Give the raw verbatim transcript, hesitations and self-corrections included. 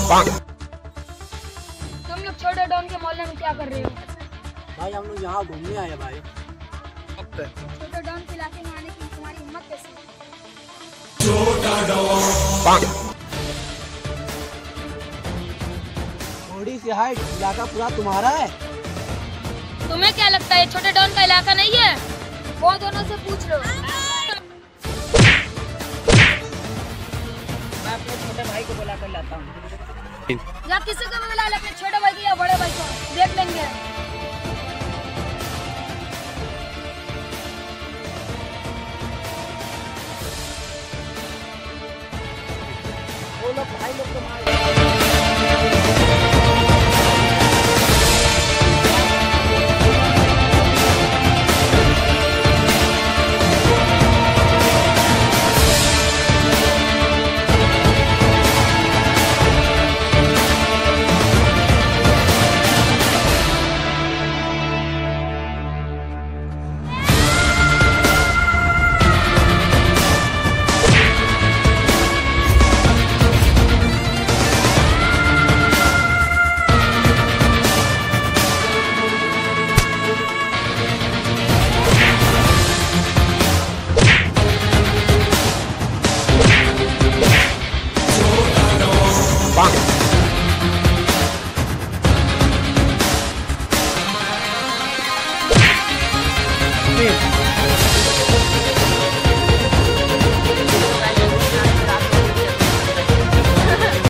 तुम लोग छोटे डॉन के मोहल्ले में क्या कर रहे हो? भाई हम लोग यहाँ घूमने आए हैं भाई। छोटे डॉन के इलाके में आने की तुम्हारी हिम्मत कैसी है? छोटा डॉन थोड़ी सी हाइट, इलाका पूरा तुम्हारा है। तुम्हें क्या लगता है छोटे डॉन का इलाका नहीं है? वो दोनों से पूछ लो। मैं अपने छोटे भाई को बुला कर लाता हूँ। या किसी को भी बुला ले, अपने छोटे भाई को या बड़े भाई को, देख लेंगे। वो लोग भाई लोग तुम्हारे Bang!